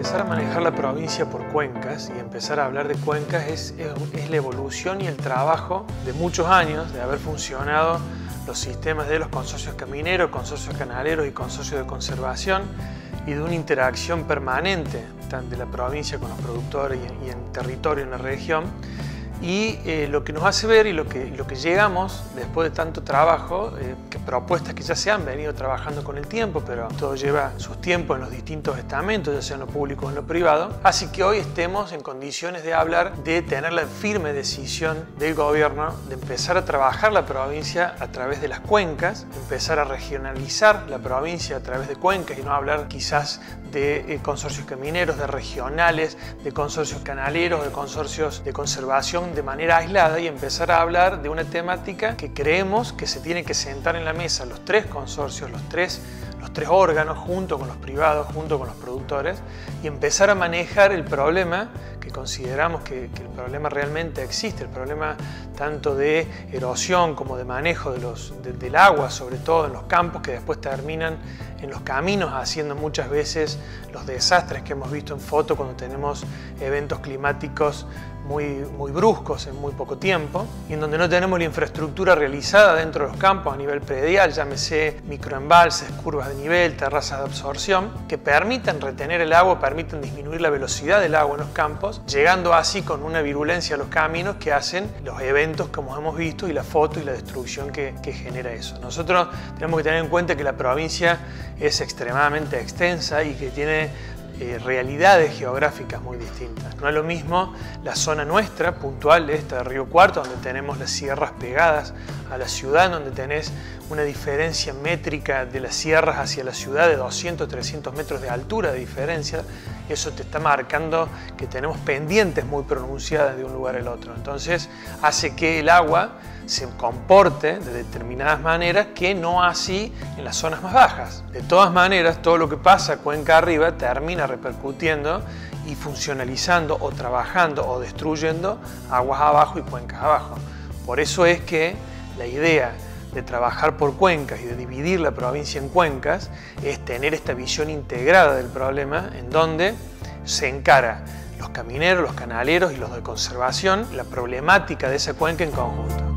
Empezar a manejar la provincia por cuencas y empezar a hablar de cuencas es la evolución y el trabajo de muchos años de haber funcionado los sistemas de los consorcios camineros, consorcios canaleros y consorcios de conservación, y de una interacción permanente de la provincia con los productores y en territorio, en la región. Y lo que nos hace ver y lo que llegamos después de tanto trabajo, propuestas que ya se han venido trabajando con el tiempo, pero todo lleva sus tiempos en los distintos estamentos, ya sea en lo público o en lo privado. Así que hoy estemos en condiciones de hablar, de tener la firme decisión del gobierno de empezar a trabajar la provincia a través de las cuencas, empezar a regionalizar la provincia a través de cuencas y no hablar quizás de consorcios camineros, de regionales, de consorcios canaleros, de consorcios de conservación de manera aislada, y empezar a hablar de una temática que creemos que se tiene que sentar en la mesa los tres consorcios, los tres órganos, junto con los privados, junto con los productores, y empezar a manejar el problema que consideramos que el problema realmente existe, el problema tanto de erosión como de manejo del agua, sobre todo en los campos, que después terminan en los caminos, haciendo muchas veces los desastres que hemos visto en foto cuando tenemos eventos climáticos muy bruscos en muy poco tiempo, y en donde no tenemos la infraestructura realizada dentro de los campos a nivel predial, llámese microembalses, curvas de nivel, terrazas de absorción, que permitan retener el agua, permitan disminuir la velocidad del agua en los campos, llegando así con una virulencia a los caminos que hacen los eventos como hemos visto, y la foto y la destrucción que genera eso. Nosotros tenemos que tener en cuenta que la provincia es extremadamente extensa y que tiene realidades geográficas muy distintas. No es lo mismo la zona nuestra, puntual, esta de Río Cuarto, donde tenemos las sierras pegadas a la ciudad, donde tenés una diferencia métrica de las sierras hacia la ciudad de 200, 300 metros de altura de diferencia. Eso te está marcando que tenemos pendientes muy pronunciadas de un lugar al otro. Entonces hace que el agua se comporte de determinadas maneras que no así en las zonas más bajas. De todas maneras, todo lo que pasa cuenca arriba termina repercutiendo y funcionalizando o trabajando o destruyendo aguas abajo y cuencas abajo. Por eso es que la idea de trabajar por cuencas y de dividir la provincia en cuencas es tener esta visión integrada del problema, en donde se encara los camineros, los canaleros y los de conservación, la problemática de esa cuenca en conjunto.